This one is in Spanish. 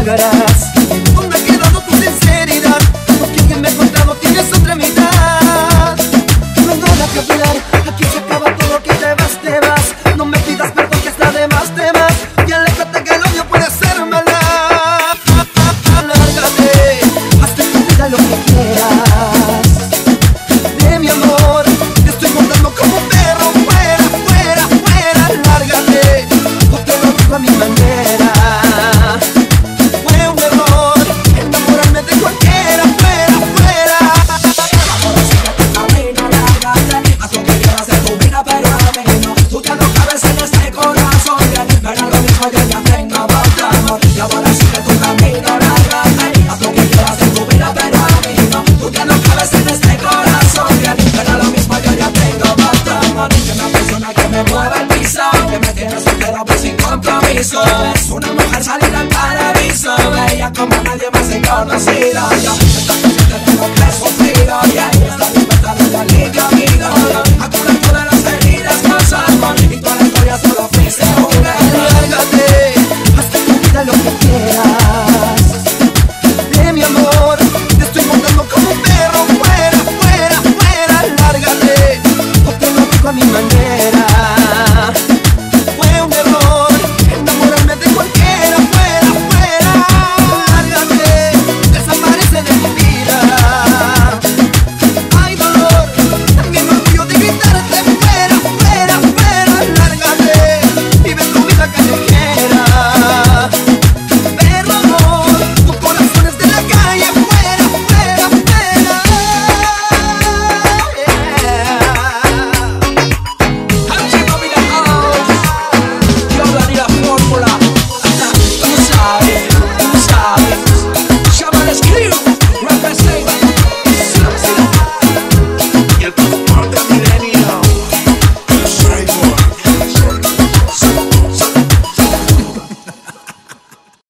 buscarás. ¿Dónde ha quedado tu sinceridad? Porque alguien me ha contado tienes otra mitad. Perdona que hablar, aquí se acaba todo, que te vas, te vas. No me pidas perdón que está de más, te más. Y aléjate que el odio puede ser maldad. Lárgate, haz de tu vida lo que quieras. De mi amor, te estoy montando como un perro. Fuera, fuera, fuera, lárgate. No te lo digo a mi manera. Fue un error enamorarme de cualquiera. Fuera, fuera. Ahora sigue tu camino, lárgate. Haz lo que quieras de tu vida, pero a mí no. Tú ya no cabes en este corazón. Pero lo mismo yo ya tengo otro amor. Y ahora sigue tu camino, lárgate. Haz lo que quieras de tu vida, pero a mí no. Tú ya no cabes en este corazón. Pero lo mismo yo ya tengo otro amor. Que una persona que me mueve el piso, que me tiene soltero pero sin compromiso. Es una mujer salida al paraíso, bella como nadie más he conocido. Yo esta noche te tengo que sufrir, y esta libertad de alivio.